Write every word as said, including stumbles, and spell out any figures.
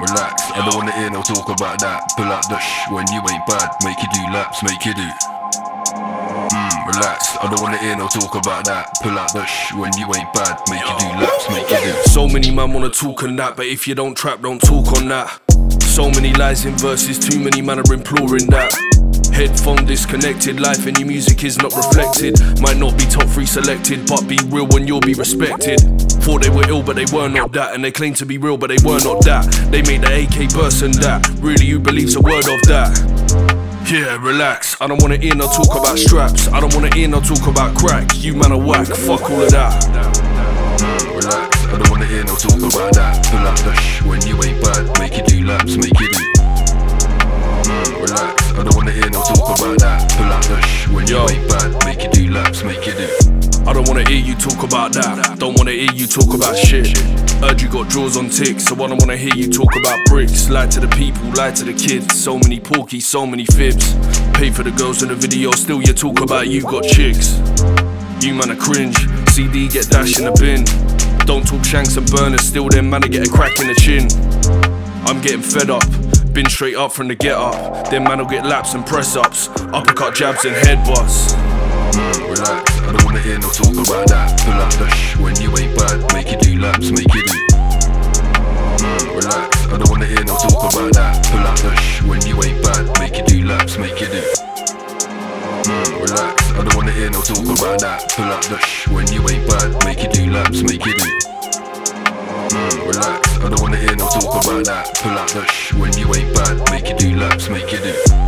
relax, I don't wanna hear no talk about that. Pull out the shh when you ain't bad, make you do laps, make you do. Mmm, relax, I don't wanna hear no talk about that. Pull out the shh when you ain't bad, make you do laps, make you do. So many man wanna talk on that, but if you don't trap, don't talk on that. So many lies in verses, too many man are imploring that. Headphone disconnected, life in your music is not reflected. Might not be top three selected, but be real when you'll be respected. Thought they were ill but they were not that, and they claim to be real but they were not that. They made the A K burst and that, really who believes a word of that? Yeah, relax, I don't wanna hear no talk about straps. I don't wanna hear no talk about crack. You man are whack, fuck all of that. Mm, relax, I don't wanna hear no talk about that. Pull out the shh when you ain't bad, make you do laps, make you do. Mm, relax, I don't wanna hear no talk about that. Pull out the shh when you ain't bad, make you do laps, make you do. I don't wanna hear you talk about that. Don't wanna hear you talk about shit. Heard you got draws on ticks, so I don't wanna hear you talk about bricks. Lie to the people, lie to the kids. So many porkies, so many fibs. Pay for the girls in the video, still you talk about you got chicks. You man are cringe, C D get dashed in the bin. Don't talk shanks and burners, still them man get a crack in the chin. I'm getting fed up, been straight up from the get up. Then man will get laps and press ups, uppercut jabs and headbutts. Mm, relax, I don't wanna hear no talk about that. Pull out the shh when you ain't bad, make you do laps, make you do. Mm, relax, I don't wanna hear no talk about that. Pull out the shh when you ain't bad, make you do laps, make you do. Mm, relax, I don't wanna hear no talk about that. Pull out the shh when you ain't bad, make you do laps, make you do. Mm, relax, I don't wanna hear no talk about that. Pull out the shh when you ain't bad, make you do laps, make you do.